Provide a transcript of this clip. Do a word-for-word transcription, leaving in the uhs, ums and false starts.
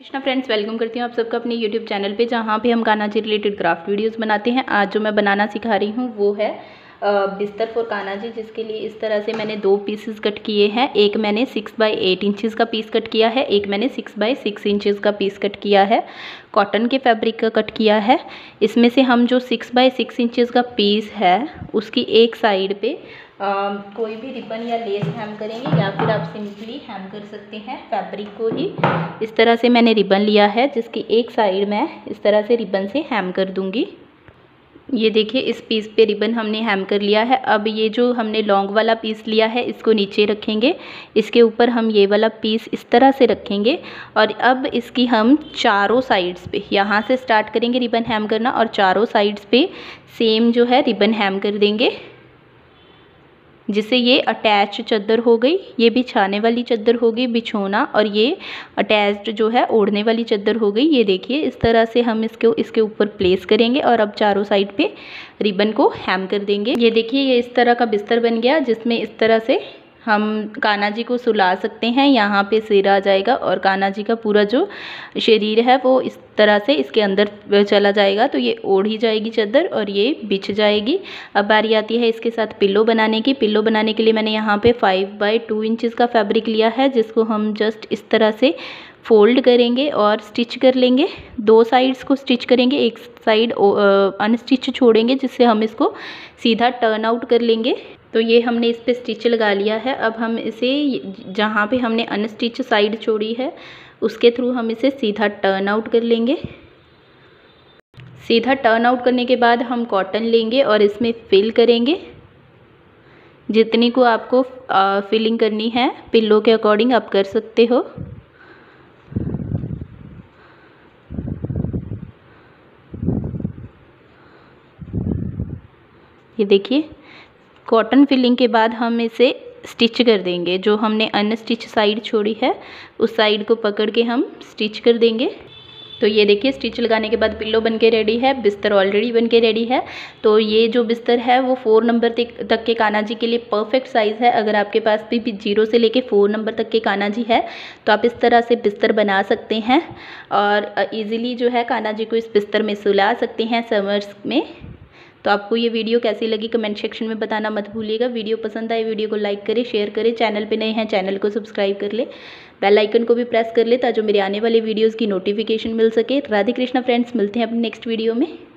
Krishna friends, welcome करती हूँ आप सबका अपने यूट्यूब चैनल पे, जहाँ पे हम Kanha ji related craft videos बनाते हैं। आज जो मैं बनाना सिखा रही हूँ वो है बिस्तर फॉर कान्हा जी, जिसके लिए इस तरह से मैंने दो पीसेस कट किए हैं। एक मैंने सिक्स बाई एट इंचज़ का पीस कट किया है, एक मैंने सिक्स बाई सिक्स इंचज़ का पीस कट किया है। कॉटन के फैब्रिक का कट किया है। इसमें से हम जो सिक्स बाई सिक्स इंचज़ का पीस है उसकी एक साइड पे Uh, कोई भी रिबन या लेस हैम करेंगे, या फिर आप सिंपली हैम कर सकते हैं फैब्रिक को ही। इस तरह से मैंने रिबन लिया है, जिसकी एक साइड मैं इस तरह से रिबन से हैम कर दूंगी। ये देखिए, इस पीस पे रिबन हमने हैम कर लिया है। अब ये जो हमने लॉन्ग वाला पीस लिया है इसको नीचे रखेंगे, इसके ऊपर हम ये वाला पीस इस तरह से रखेंगे और अब इसकी हम चारों साइड्स पे, यहाँ से स्टार्ट करेंगे रिबन हैम करना और चारों साइड्स पे सेम जो है रिबन हैम कर देंगे, जिससे ये अटैच चादर हो गई, ये बिछाने वाली चादर हो गई बिछोना, और ये अटैच्ड जो है ओढ़ने वाली चादर हो गई। ये देखिए, इस तरह से हम इसको इसके ऊपर प्लेस करेंगे और अब चारों साइड पे रिबन को हैम कर देंगे। ये देखिए, ये इस तरह का बिस्तर बन गया, जिसमें इस तरह से हम कान्हा जी को सुला सकते हैं। यहाँ पे सिर आ जाएगा और कान्हा जी का पूरा जो शरीर है वो इस तरह से इसके अंदर चला जाएगा, तो ये ओढ़ी जाएगी चादर और ये बिछ जाएगी। अब बारी आती है इसके साथ पिल्लो बनाने की। पिल्लो बनाने के लिए मैंने यहाँ पे फाइव बाई टू इंचज़ का फैब्रिक लिया है, जिसको हम जस्ट इस तरह से फोल्ड करेंगे और स्टिच कर लेंगे। दो साइड्स को स्टिच करेंगे, एक साइड अनस्टिच छोड़ेंगे, जिससे हम इसको सीधा टर्न आउट कर लेंगे। तो ये हमने इस पे स्टिच लगा लिया है। अब हम इसे जहाँ पे हमने अनस्टिच साइड छोड़ी है उसके थ्रू हम इसे सीधा टर्न आउट कर लेंगे। सीधा टर्न आउट करने के बाद हम कॉटन लेंगे और इसमें फिल करेंगे। जितनी को आपको फिलिंग करनी है पिल्लो के अकॉर्डिंग आप कर सकते हो। ये देखिए, कॉटन फिलिंग के बाद हम इसे स्टिच कर देंगे। जो हमने अनस्टिच साइड छोड़ी है उस साइड को पकड़ के हम स्टिच कर देंगे। तो ये देखिए, स्टिच लगाने के बाद पिल्लो बन के रेडी है, बिस्तर ऑलरेडी बन के रेडी है। तो ये जो बिस्तर है वो फोर नंबर तक के कान्हा जी के लिए परफेक्ट साइज़ है। अगर आपके पास भी, भी जीरो से लेके फोर नंबर तक के कान्हा जी है तो आप इस तरह से बिस्तर बना सकते हैं और ईजिली जो है कान्हा जी को इस बिस्तर में सुला सकते हैं समर्स में। तो आपको ये वीडियो कैसी लगी कमेंट सेक्शन में बताना मत भूलिएगा। वीडियो पसंद आए वीडियो को लाइक करें, शेयर करें। चैनल पे नए हैं चैनल को सब्सक्राइब कर ले, बेल आइकन को भी प्रेस कर ले ताकि मेरे आने वाले वीडियोस की नोटिफिकेशन मिल सके। राधे कृष्णा फ्रेंड्स, मिलते हैं अपनी नेक्स्ट वीडियो में।